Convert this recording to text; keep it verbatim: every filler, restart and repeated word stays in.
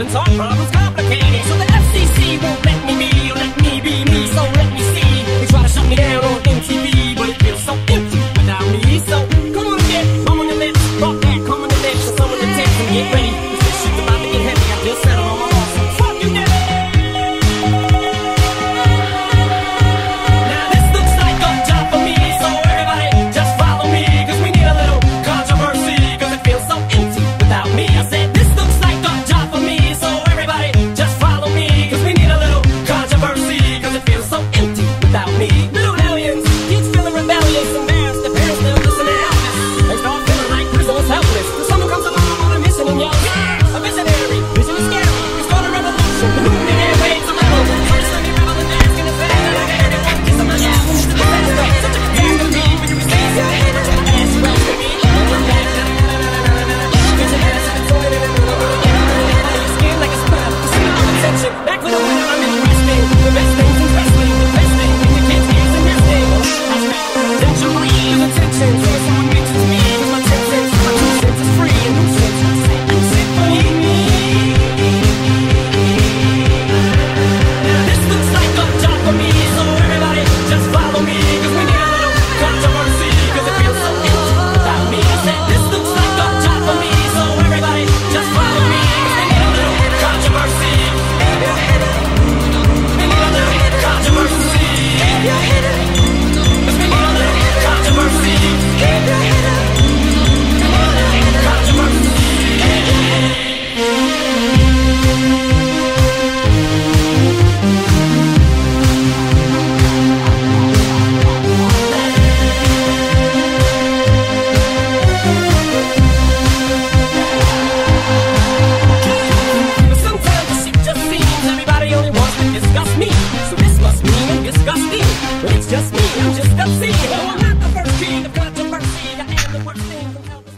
solving solve problems complicated. So the F C C won't let me be or let me be me. So let me see. They try to shut me down on M T V, but it feels so empty without me. So come on again, come on the lips, rock that, come on the lips, so someone to text and get ready. Cause this shit's about to get heavy. I just settled on my loss. So fuck you, Daddy. Now this looks like a job for me, so everybody just follow me. Cause we need a little controversy, cause it feels so empty without me. I said this looks like a job for me, so everybody just follow me. Cause we need a little controversy, cause it feels so empty without me. Little aliens, kids feeling rebellious, embarrassed, their parents still listen to Elvis. They start feeling like prisoners helpless. Till someone comes along on a mission and yells, yeah, a visionary, vision is scary, it's for the revolution. The movement airwaves are rebel. First let me rebel and ask in the face. And I heard it won't kiss on my ass. It's the disaster. Such a disaster to me when you receive your hand and your ass well to me. Get your ass in the toilet and a little bit of your skin like a spell. To see all attention. Back with a winner, I'm interesting. The best things in wrestling. The best thing in your kids' ears and nesting. I spend potentially with attention. So if someone mentions me with my ten cents, my two cents is free. And who cents? I say, who cents for me? Now this looks like a job for me, so everybody just follow me. Cause we need a little controversy, cause it feels so empty without me. I said this looks like a job for me, so everybody just follow me. Cause we need a little controversy. We need a little controversy. Cause we need a little controversy. But sometimes the shit just seems everybody only wants to discuss me. So this must mean I'm disgusting. But it's just me, I'm just obscene. Oh, I'm not the first king of controversy. I am the worst thing from hell.